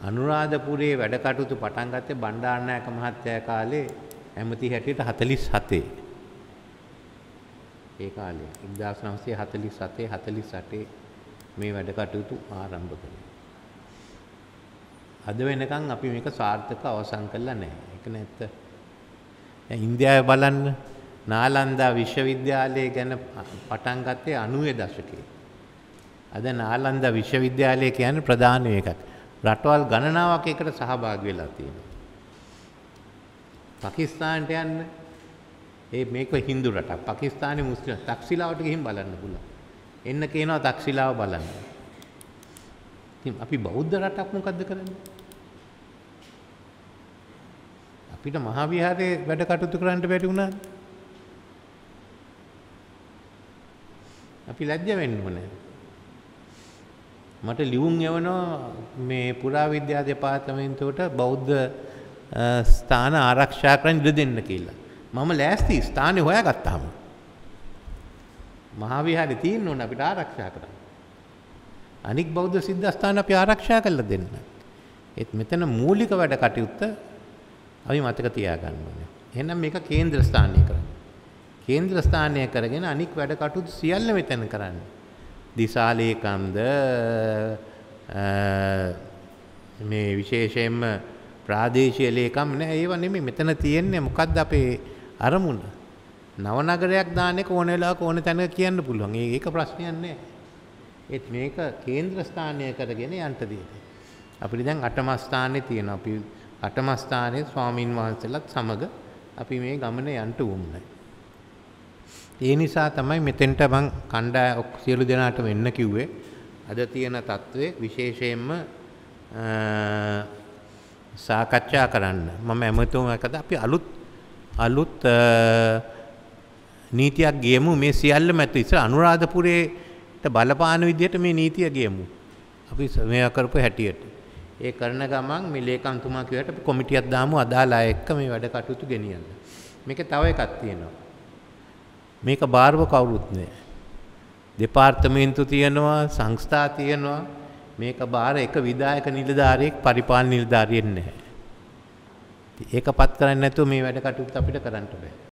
අනුරාධපුරයේ වැඩ කටයුතු පටන් ගත්තේ බණ්ඩාරනායක මහත්තයා කාලේ ඇමති හැටියට 47. ඒ කාලේ 1947 48 මේ වැඩ කටයුතු ආරම්භ කළේ. අද වෙනකන් අපි මේක සාර්ථකව අවසන් කළා නැහැ. ඒක නැත්ත. දැන් ඉන්දියාවේ බලන්න නාලන්දා විශ්වවිද්‍යාලය ගැන පටන් ගත්තේ 90 දශකයේ. අද නාලන්දා විශ්වවිද්‍යාලය කියන්නේ ප්‍රධාන එකක්. රටවල් ගණනාවක් එකට සහභාගී වෙලා තියෙනවා. පාකිස්තානට යන්න මේක හින්දු රටක්. පාකිස්තානයේ මුස්ලිම් තක්ෂිලාවට ගිහින් බලන්න පුළුවන්. එන්න කියනවා තක්ෂිලාව බලන්න. ඉතින් අපි බෞද්ධ රටක් මොකද්ද කරන්නේ? අපිට මහා විහාරයේ වැඩ කටයුතු කරන්න බැරි වුණාද? අපි ලැජ්ජ වෙන්න ඕනේ. මට ලියුම් යවනවා මේ පුරාවිද්‍යා දෙපාර්තමේන්තුවට බෞද්ධ ස්ථාන ආරක්ෂා කරන්න ඉඩ දෙන්න කියලා. මම ලෑස්ති ස්ථානේ හොයාගත්තාම. මහා විහාරේ තියෙන්න ඕන අපිට ආරක්ෂා කරන්න. අනික් බෞද්ධ සිද්ධාස්ථාන අපි ආරක්ෂා කරලා දෙන්න. ඒත් මෙතන මූලික වැඩ කටයුත්ත අපි මතක තියාගන්න ඕනේ. එහෙනම් මේක කේන්ද්‍ර ස්ථානීය කරන්න. කේන්ද්‍ර ස්ථානීය කරගෙන අනික් වැඩ කටයුතු සියල්ල මෙතන කරන්න. දිසාලේකම්ද මේ විශේෂයෙන්ම ප්‍රාදේශීය ලේකම් නෑ ඒව නෙමෙයි මෙතන තියෙන්නේ මොකද්ද අපේ අරමුණ නව නගරයක් දාන්න එක ඕන වෙලාවක ඕන තැනක කියන්න පුළුවන් ඒක ප්‍රශ්නයක් නෑ ඒත් මේක කේන්ද්‍ර ස්ථානීය කරගෙන යන්න දෙන්නේ අපිට දැන් අටම ස්ථානයේ තියෙනවා අපි අටම ස්ථානයේ ස්වාමින් වහන්සේලාත් සමග අපි මේ ගමනේ යන්න උවමයි ඒ නිසා තමයි මෙතෙන්ට මං කණ්ඩායම් සියලු දෙනාට වෙන්න කිව්වේ අද තියෙන තත්ත්වයේ විශේෂයෙන්ම සාකච්ඡා කරන්න මම ඇමතුමකද අපි අලුත් නීතියක් ගියමු මේ සියල්ලම ඇතුළේ ඉතින් අනුරාධපුරේට බලපාන විදිහට මේ නීතිය ගියමු අපි මේවා කරපු හැටියට ඒ කරන ගමන් මේ ලේකම්තුමා කිව්වට අපි කොමිටියක් දාමු අදාළ අය එක්ක මේ වැඩ කටයුතු ගෙනියන්න මේකේ තව එකක් තියෙනවා මේක බාරව කවුරුත් නෑ දෙපාර්තමේන්තු තියෙනවා සංස්ථා තියෙනවා මේක බාර එක විධායක නිලධාරියෙක් පරිපාලන නිලධාරියෙක් නැහැ. ඒකපත් කරන්නේ නැතුව මේ වැඩ කටයුතු අපිට කරන්න බෑ.